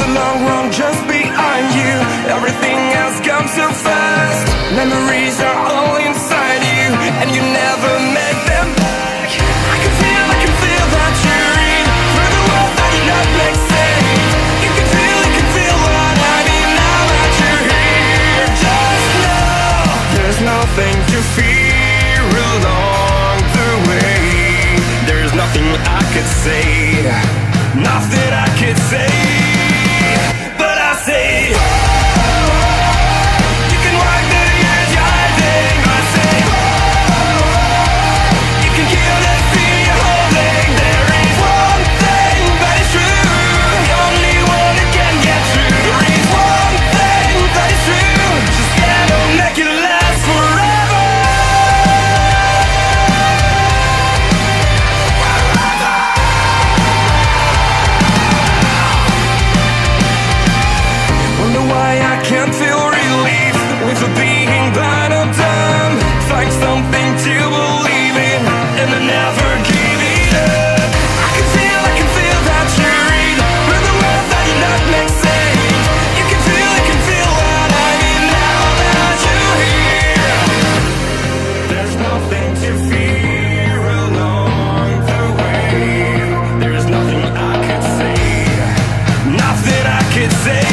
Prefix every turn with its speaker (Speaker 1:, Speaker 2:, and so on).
Speaker 1: the long run just behind you. Everything has come so fast. Memories are all inside you, and you never make them back. I can feel that you're in through the world that did not make sense. You can feel what I mean now that you're here. Just know there's nothing to fear along the way. There's nothing I could say, nothing I could say. But I say, you can wipe the years you're hiding. I say, you can kill the fear you're holding. There is one thing that is true, the only one that can get through. There is one thing that is true, just gotta make it last forever. Wonder why I can't feel relief with the being that I'm done. Find something to believe in, and I never give it up. I can feel that you're in through the world that did not make sense. You can feel what I mean now that you're here. There's nothing to fear along the way. There's nothing I could say, nothing I could say.